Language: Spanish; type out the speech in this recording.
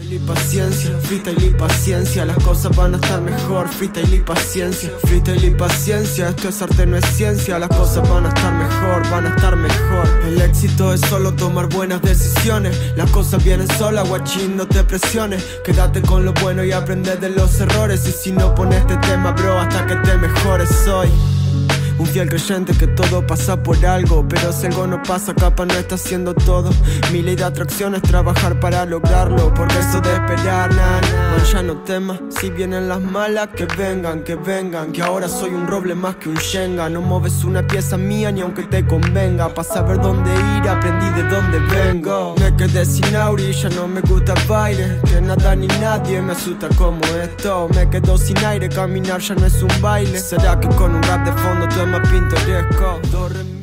y paciencia, freestyle y paciencia. Las cosas van a estar mejor, freestyle y paciencia, freestyle y paciencia. Esto es arte, no es ciencia. Las cosas van a estar mejor, van a estar mejor. El éxito es solo tomar buenas decisiones. Las cosas vienen solas, guachín, no te presiones. Quédate con lo bueno y aprende de los errores. Y si no, pon este tema, bro, hasta que te mejores. Soy un fiel creyente que todo pasa por algo, pero si algo no pasa, capaz no está haciendo todo. Mi ley de atracción es trabajar para lograrlo, porque eso de esperar, man, ya no temas. Si vienen las malas, que vengan, que ahora soy un roble más que un Shenga. No mueves una pieza mía ni aunque te convenga. Pa' saber dónde ir, aprendí de dónde vengo. Me quedé sin auri, ya no me gusta el baile. Que nada ni nadie me asusta como esto. Me quedo sin aire, caminar ya no es un baile. ¿Será que con un rap de fondo todo es más pintoresco? Do, re, mi.